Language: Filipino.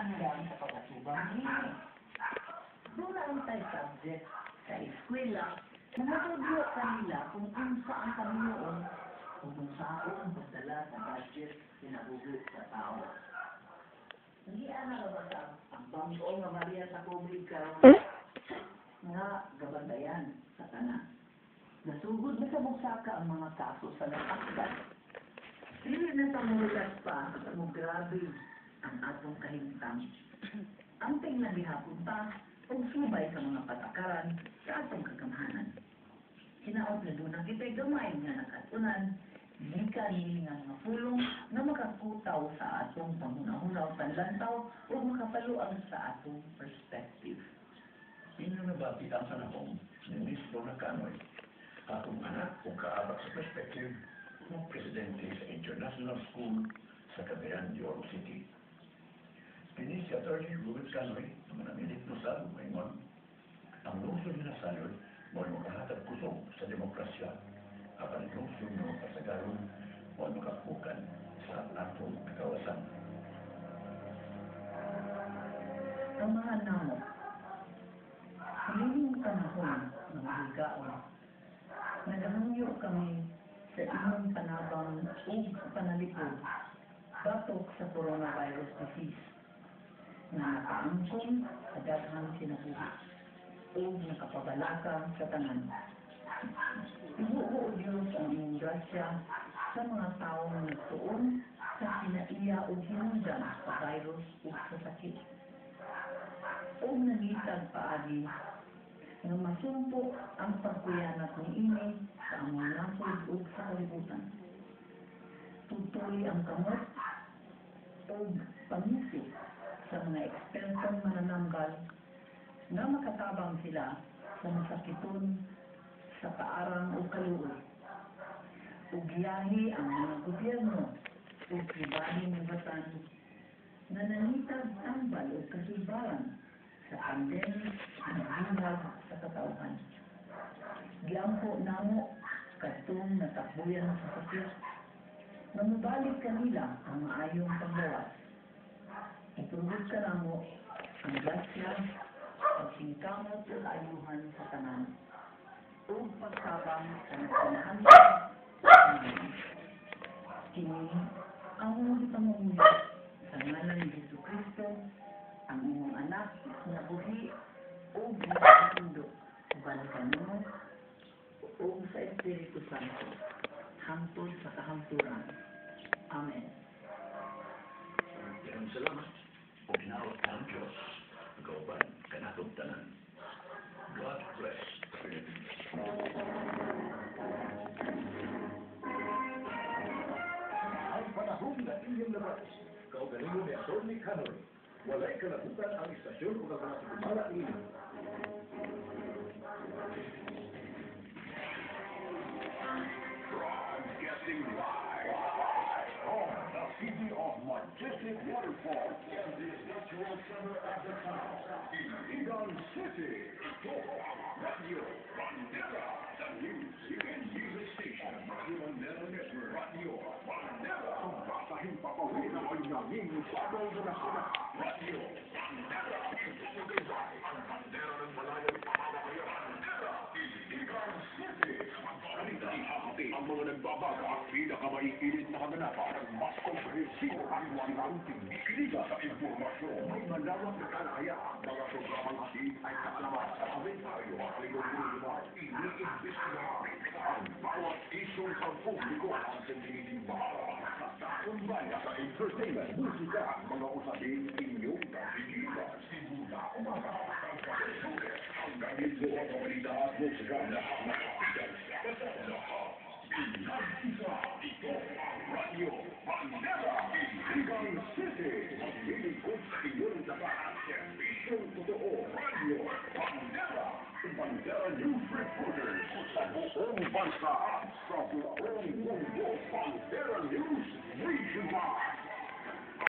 andam sa pag-atubang ini. Doon ang tayo subject sa eskwela na matudyo kanila kung unsa ang kamiyoon kung saan ang pagdala sa budget pinabugo sa tao. Hindi na ba ang Bangko nga Maria sa COVID nga gabandayan sa tanan. Nasugod na sa buksaka ang mga kaso sa nasaktan. Dili na sa mulas pa sa mo grabe ang atong kahintang. Ang tingnan gihapon pa o subay sa mga patakaran sa atong kagamhanan. Hinaot na doon ang kita'y gamay nga nakatunan, hindi ka hilingan mga pulong na makakutaw sa atong pangunahunaw panlantaw o makapaluang sa atong perspective. Sino na ba bitang sa nakong ni Ministro na Kanoy? Atong anak kung kaabak sa perspective ng Presidente sa International School sa Cagayan de Oro City. Pinis si Atty. Ruben Kanoy na manamilit mo sa Lumayngon. Ang lungsod na salyon mo ay makahatag kusog sa demokrasya at ang lungsod mo kasagaron mo ay makapukan sa atong kagawasan. Ang mga namo, kaming panahon ng higaon, nagamunyo kami sa imong panabang o panalipod batok sa coronavirus disease na nakaangkong sa daghang sinabuhi o nakapabalaka sa tanan. Ibuo o Diyos ang iyong grasya sa mga taong nagtuon sa sinaiya o hinungdan sa virus o sa sakit. O nagitag paagi nga masumpo ang pagkuyanat ni ini sa among nasod o sa kalibutan. Tutuloy ang kamot o pangisi sa mga ekspertong manananggal na makatabang sila sa masakiton sa paarang o kaluoy. Ugyahi ang mga gobyerno o pribadong lubatan na nanitag tambal o kasibaran sa pandemic na bulag sa katauhan. Giangko namo katong natakbuyan sa sakit na mabalik kanila ang maayong pagbawas. Ipurugod ka namo ang grasya, pagsingkamot o kaayuhan sa tanan o pagsabang sa nagpanahanap kini ang muli pamumulit sa ngalan ni Jesucristo, ang imong anak na buhi o ginasundo balikan mo o sa Espiritu Santo hangtod sa kahamturan. Amen. Maraming salamat o ginawat ng Diyos kauban kanatong tanan. God bless the Philippines. Ang panahon na inyong labas, kaugalingon ni Atty. Kanoy, walay kalabutan ang istasyon o mga sumala ini. Broadcasting live from the city of majestic waterfalls and the natural center of the town, Iligan City. Radio Bandera, the news you can use a station. Radio Bandera Network. Radio Bandera. Ang basahin papawin na ay naging sabay na nasuna. Radio Bandera. Ang bandera ng malayang pamamahayang Bandera. Iligan City. Magsalita ihahati ang mga nagbabaga at pinakamaiinit na kaganapan ng mas komprehensibo ang walang tinigiliga sa impormasyon. May malawak na kalahayaan. Mga programang hatid ay kaalaman sa komentaryo at ligaw-ligaw. Iniimbestigahan ang bawat isyong sa publiko ang sentinitimbahan sa taong bayan sa entertainment, musika, mga usapin inyong kapigilan. Simula umaga ang kapasulit hanggang ito ang balita at musika na nakatigan sa kasalahan. Pinag-isa, ito ang Radio Bandera, Iligan City. Maglilingkod sa inyong labahan, servisyong totoo, Radio Bandera. Bandera News Reporters sa buong bansa at sa buong mundo. Bandera News Region-wide.